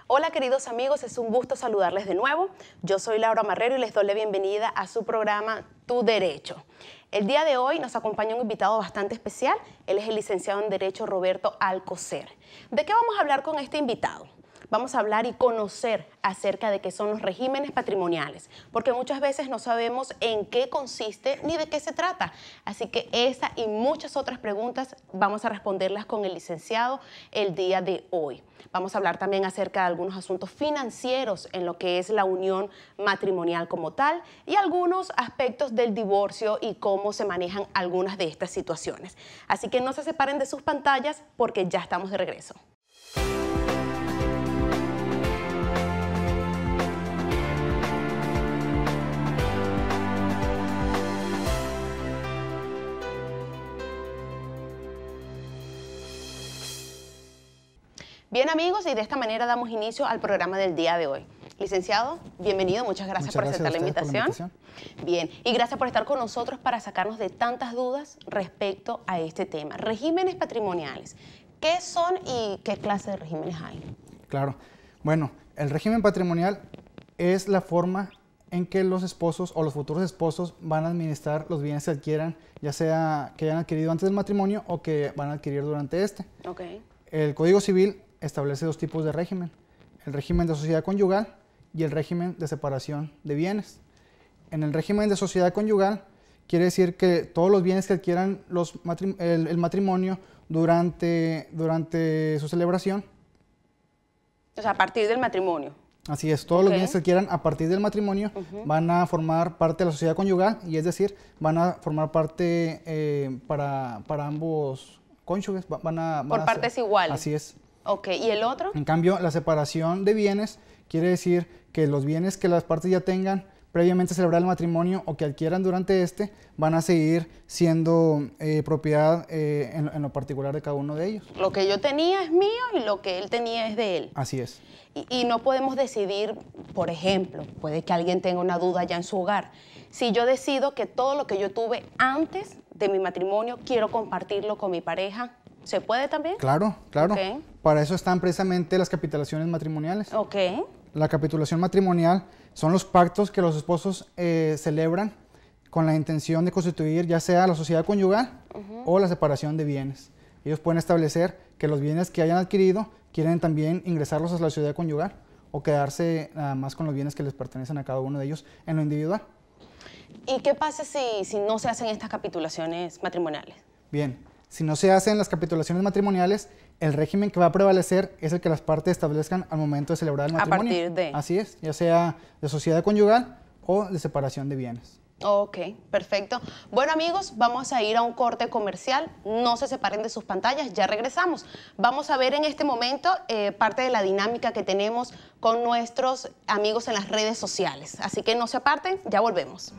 Hola queridos amigos, es un gusto saludarles de nuevo. Yo soy Laura Marrero y les doy la bienvenida a su programa Tu Derecho. El día de hoy nos acompaña un invitado bastante especial. Él es el licenciado en Derecho Roberto Alcocer. ¿De qué vamos a hablar con este invitado? Vamos a hablar y conocer acerca de qué son los regímenes patrimoniales, porque muchas veces no sabemos en qué consiste ni de qué se trata. Así que esa y muchas otras preguntas vamos a responderlas con el licenciado el día de hoy. Vamos a hablar también acerca de algunos asuntos financieros en lo que es la unión matrimonial como tal y algunos aspectos del divorcio y cómo se manejan algunas de estas situaciones. Así que no se separen de sus pantallas porque ya estamos de regreso. Bien amigos, y de esta manera damos inicio al programa del día de hoy. Licenciado, bienvenido, muchas gracias por aceptar la invitación. Bien, y gracias por estar con nosotros para sacarnos de tantas dudas respecto a este tema. Regímenes patrimoniales, ¿qué son y qué clase de regímenes hay? Claro, bueno, el régimen patrimonial es la forma en que los esposos o los futuros esposos van a administrar los bienes que adquieran, ya sea que hayan adquirido antes del matrimonio o que van a adquirir durante este. Okay. El Código Civil establece dos tipos de régimen, el régimen de sociedad conyugal y el régimen de separación de bienes. En el régimen de sociedad conyugal quiere decir que todos los bienes que adquieran el matrimonio durante su celebración. O sea, a partir del matrimonio. Así es, todos los bienes que adquieran a partir del matrimonio van a formar parte de la sociedad conyugal y es decir, van a formar parte para ambos cónyuges. Por partes iguales. Así es. Ok, ¿y el otro? En cambio, la separación de bienes quiere decir que los bienes que las partes ya tengan previamente celebrar el matrimonio o que adquieran durante este van a seguir siendo propiedad en lo particular de cada uno de ellos. Lo que yo tenía es mío y lo que él tenía es de él. Así es. Y no podemos decidir, por ejemplo, puede que alguien tenga una duda ya en su hogar. Si yo decido que todo lo que yo tuve antes de mi matrimonio quiero compartirlo con mi pareja, ¿se puede también? Claro, claro. Okay. Para eso están precisamente las capitulaciones matrimoniales. Ok. La capitulación matrimonial son los pactos que los esposos celebran con la intención de constituir ya sea la sociedad conyugal o la separación de bienes. Ellos pueden establecer que los bienes que hayan adquirido quieren también ingresarlos a la sociedad conyugal o quedarse nada más con los bienes que les pertenecen a cada uno de ellos en lo individual. ¿Y qué pasa si no se hacen estas capitulaciones matrimoniales? Bien, si no se hacen las capitulaciones matrimoniales, el régimen que va a prevalecer es el que las partes establezcan al momento de celebrar el matrimonio. A partir de... Así es, ya sea de sociedad conyugal o de separación de bienes. Ok, perfecto. Bueno amigos, vamos a ir a un corte comercial. No se separen de sus pantallas, ya regresamos. Vamos a ver en este momento parte de la dinámica que tenemos con nuestros amigos en las redes sociales. Así que no se aparten, ya volvemos.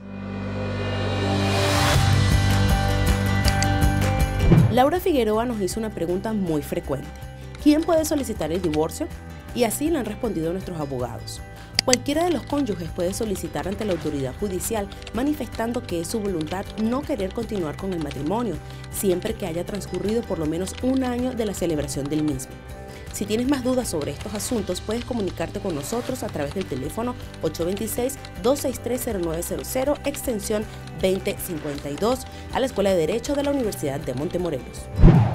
Laura Figueroa nos hizo una pregunta muy frecuente. ¿Quién puede solicitar el divorcio? Y así le han respondido nuestros abogados. Cualquiera de los cónyuges puede solicitar ante la autoridad judicial manifestando que es su voluntad no querer continuar con el matrimonio, siempre que haya transcurrido por lo menos un año de la celebración del mismo. Si tienes más dudas sobre estos asuntos, puedes comunicarte con nosotros a través del teléfono 826-263-0900, extensión 2052, a la Escuela de Derecho de la Universidad de Montemorelos.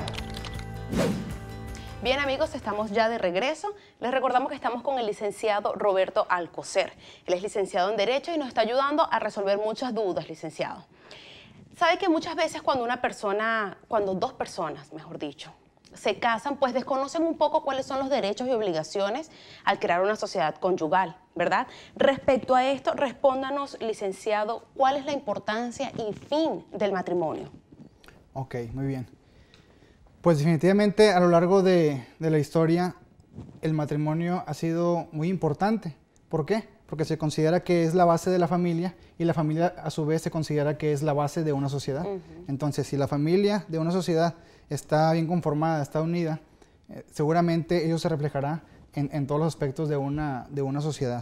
Bien amigos, estamos ya de regreso. Les recordamos que estamos con el licenciado Roberto Alcocer. Él es licenciado en Derecho y nos está ayudando a resolver muchas dudas, licenciado. Sabe que muchas veces cuando dos personas, mejor dicho, se casan, pues desconocen un poco cuáles son los derechos y obligaciones al crear una sociedad conyugal, ¿verdad? Respecto a esto, respóndanos, licenciado, ¿cuál es la importancia y fin del matrimonio? Ok, muy bien. Pues definitivamente a lo largo de la historia el matrimonio ha sido muy importante. ¿Por qué? Porque se considera que es la base de la familia y la familia a su vez se considera que es la base de una sociedad. Entonces, si la familia de una sociedad está bien conformada, está unida, seguramente ello se reflejará en todos los aspectos de una sociedad.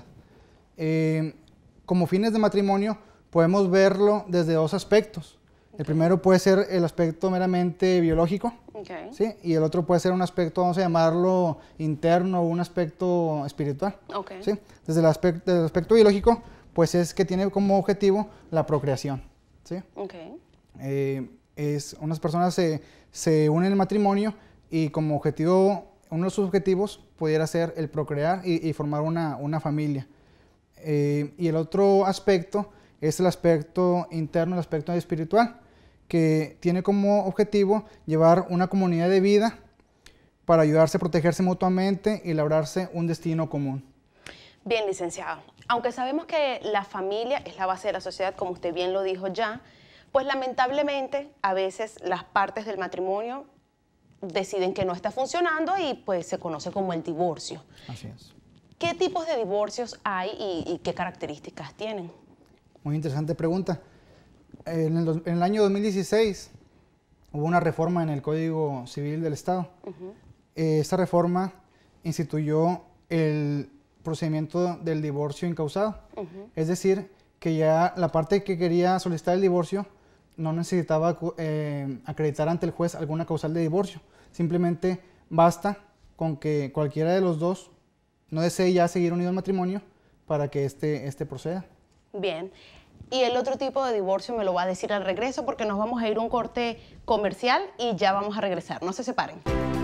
Como fines de matrimonio podemos verlo desde dos aspectos. El primero puede ser el aspecto meramente biológico, Okay. ¿sí? Y el otro puede ser un aspecto, vamos a llamarlo interno, o un aspecto espiritual. Okay. ¿Sí? Desde el aspecto biológico, pues es que tiene como objetivo la procreación. ¿Sí? Okay. Unas personas se unen en el matrimonio y como objetivo, uno de sus objetivos pudiera ser el procrear y formar una familia. Y el otro aspecto es el aspecto interno, el aspecto espiritual, que tiene como objetivo llevar una comunidad de vida para ayudarse a protegerse mutuamente y labrarse un destino común. Bien, licenciado. Aunque sabemos que la familia es la base de la sociedad, como usted bien lo dijo ya, pues lamentablemente a veces las partes del matrimonio deciden que no está funcionando y pues se conoce como el divorcio. Así es. ¿Qué tipos de divorcios hay y qué características tienen? Muy interesante pregunta. En el año 2016 hubo una reforma en el Código Civil del Estado. Esta reforma instituyó el procedimiento del divorcio incausado. Es decir, que ya la parte que quería solicitar el divorcio no necesitaba acreditar ante el juez alguna causal de divorcio. Simplemente basta con que cualquiera de los dos no desee ya seguir unido al matrimonio para que este proceda. Bien. Y el otro tipo de divorcio me lo va a decir al regreso porque nos vamos a ir a un corte comercial y ya vamos a regresar. No se separen.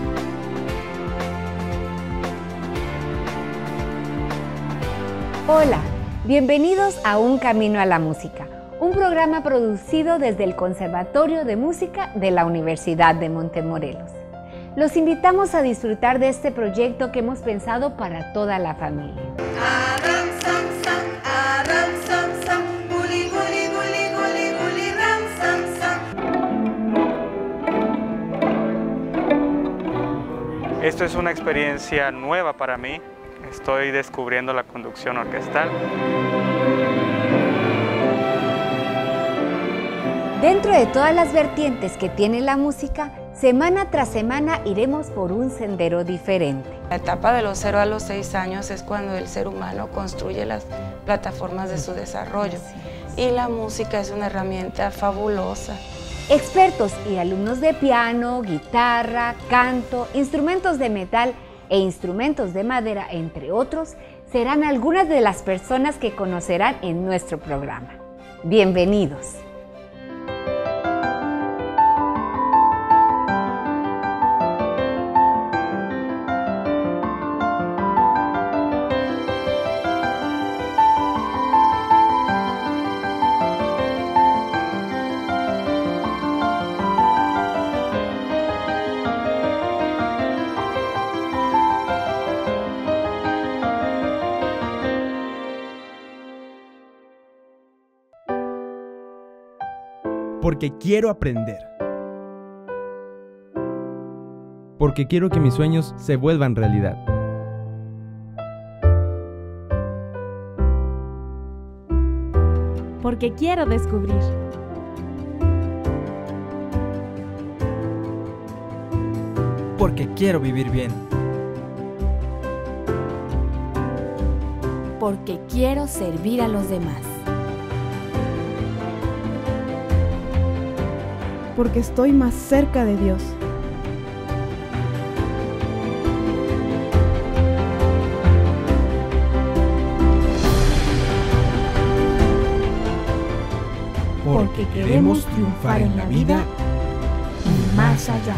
Hola, bienvenidos a Un Camino a la Música, un programa producido desde el Conservatorio de Música de la Universidad de Montemorelos. Los invitamos a disfrutar de este proyecto que hemos pensado para toda la familia. Esto es una experiencia nueva para mí. Estoy descubriendo la conducción orquestal. Dentro de todas las vertientes que tiene la música, semana tras semana iremos por un sendero diferente. La etapa de los 0 a los 6 años es cuando el ser humano construye las plataformas de su desarrollo. Y la música es una herramienta fabulosa. Expertos y alumnos de piano, guitarra, canto, instrumentos de metal e instrumentos de madera, entre otros, serán algunas de las personas que conocerán en nuestro programa. Bienvenidos. Porque quiero aprender. Porque quiero que mis sueños se vuelvan realidad. Porque quiero descubrir. Porque quiero vivir bien. Porque quiero servir a los demás. Porque estoy más cerca de Dios. Porque queremos triunfar en la vida y más allá.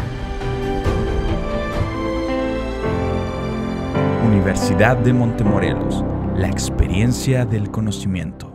Universidad de Montemorelos, la experiencia del conocimiento.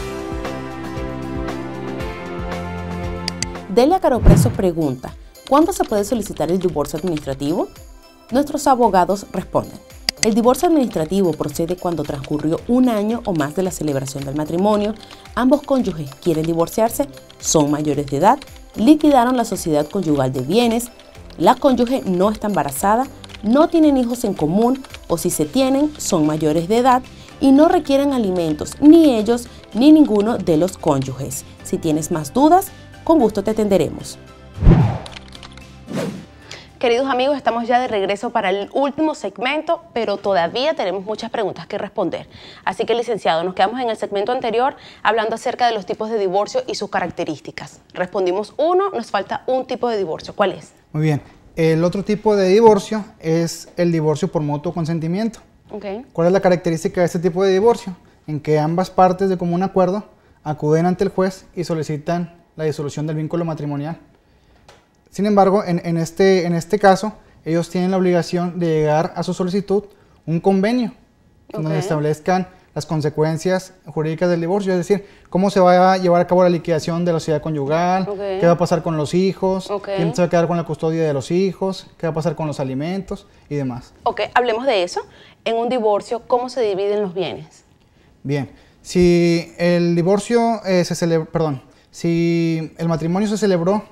Delia Caropreso pregunta, ¿cuándo se puede solicitar el divorcio administrativo? Nuestros abogados responden, el divorcio administrativo procede cuando transcurrió 1 año o más de la celebración del matrimonio, ambos cónyuges quieren divorciarse, son mayores de edad, liquidaron la sociedad conyugal de bienes, la cónyuge no está embarazada, no tienen hijos en común o si se tienen son mayores de edad y no requieren alimentos ni ellos ni ninguno de los cónyuges. Si tienes más dudas, con gusto te atenderemos. Queridos amigos, estamos ya de regreso para el último segmento, pero todavía tenemos muchas preguntas que responder. Así que, licenciado, nos quedamos en el segmento anterior hablando acerca de los tipos de divorcio y sus características. Respondimos uno, nos falta un tipo de divorcio. ¿Cuál es? Muy bien. El otro tipo de divorcio es el divorcio por mutuo consentimiento. Okay. ¿Cuál es la característica de este tipo de divorcio? En que ambas partes de común acuerdo acuden ante el juez y solicitan la disolución del vínculo matrimonial. Sin embargo, en este caso, ellos tienen la obligación de llegar a su solicitud un convenio, donde establezcan las consecuencias jurídicas del divorcio, es decir, cómo se va a llevar a cabo la liquidación de la sociedad conyugal, qué va a pasar con los hijos, quién se va a quedar con la custodia de los hijos, qué va a pasar con los alimentos y demás. Ok, hablemos de eso. En un divorcio, ¿cómo se dividen los bienes? Bien, si el divorcio si el matrimonio se celebró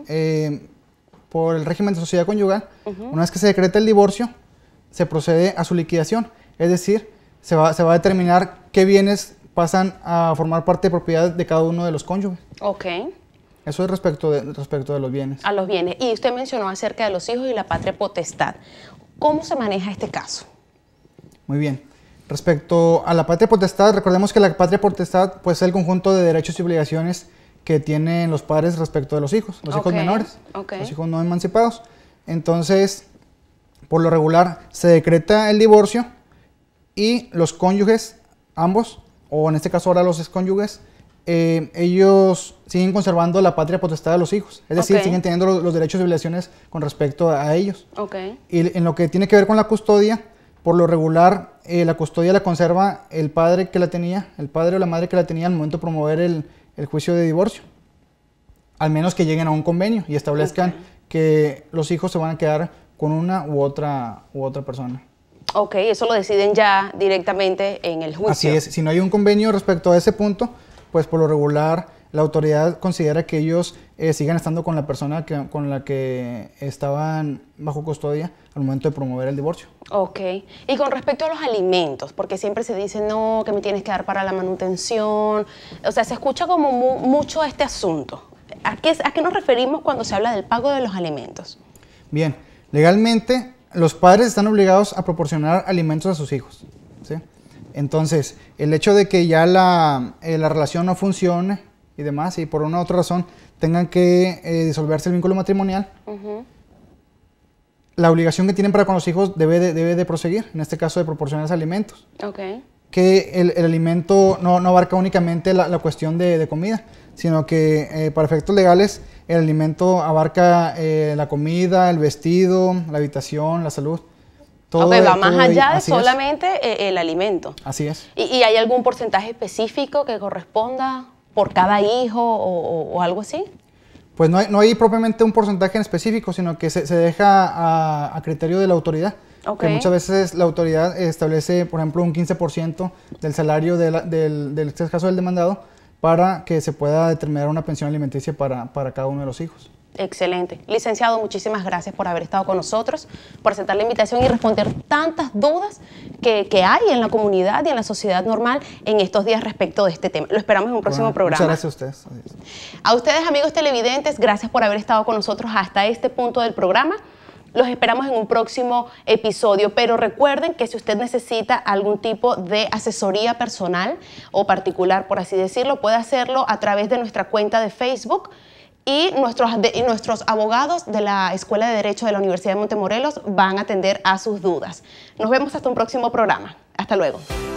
por el régimen de sociedad conyugal, una vez que se decreta el divorcio, se procede a su liquidación, es decir, se va a determinar qué bienes pasan a formar parte de propiedad de cada uno de los cónyuges. Ok. Eso es respecto de los bienes. A los bienes. Y usted mencionó acerca de los hijos y la patria potestad. ¿Cómo se maneja este caso? Muy bien. Respecto a la patria potestad, recordemos que la patria potestad pues, es el conjunto de derechos y obligaciones que tienen los padres respecto de los hijos menores, los hijos no emancipados. Entonces, por lo regular, se decreta el divorcio y los cónyuges, ambos, o en este caso ahora los excónyuges, ellos siguen conservando la patria potestad de los hijos, es decir, siguen teniendo los derechos y obligaciones con respecto a ellos. Y en lo que tiene que ver con la custodia, por lo regular, la custodia la conserva el padre que la tenía, el padre o la madre que la tenía al momento de promover el juicio de divorcio, al menos que lleguen a un convenio y establezcan que los hijos se van a quedar con una u otra persona. Ok, eso lo deciden ya directamente en el juicio. Así es, si no hay un convenio respecto a ese punto, pues por lo regular la autoridad considera que ellos sigan estando con la persona con la que estaban bajo custodia al momento de promover el divorcio. Ok, y con respecto a los alimentos, porque siempre se dice, no, que me tienes que dar para la manutención, o sea, se escucha como mucho este asunto. ¿A qué nos referimos cuando se habla del pago de los alimentos? Bien, legalmente los padres están obligados a proporcionar alimentos a sus hijos, ¿sí? Entonces, el hecho de que ya la relación no funcione y demás, y por una u otra razón tengan que disolverse el vínculo matrimonial, la obligación que tienen para con los hijos debe de proseguir, en este caso de proporcionarles alimentos. Que el alimento no abarca únicamente la cuestión de comida, sino que para efectos legales el alimento abarca la comida, el vestido, la habitación, la salud. Todo va más allá de solamente el alimento. Así es. ¿Y hay algún porcentaje específico que corresponda por cada hijo o algo así? Pues no hay propiamente un porcentaje en específico, sino que se deja a criterio de la autoridad. Que muchas veces la autoridad establece, por ejemplo, un 15% del salario del este caso del demandado para que se pueda determinar una pensión alimenticia para cada uno de los hijos. Excelente. Licenciado, muchísimas gracias por haber estado con nosotros, por aceptar la invitación y responder tantas dudas que hay en la comunidad y en la sociedad normal en estos días respecto de este tema. Lo esperamos en un próximo programa. Muchas gracias a ustedes. Adiós. A ustedes, amigos televidentes, gracias por haber estado con nosotros hasta este punto del programa. Los esperamos en un próximo episodio, pero recuerden que si usted necesita algún tipo de asesoría personal o particular, por así decirlo, puede hacerlo a través de nuestra cuenta de Facebook y nuestros abogados de la Escuela de Derecho de la Universidad de Montemorelos van a atender a sus dudas. Nos vemos hasta un próximo programa. Hasta luego.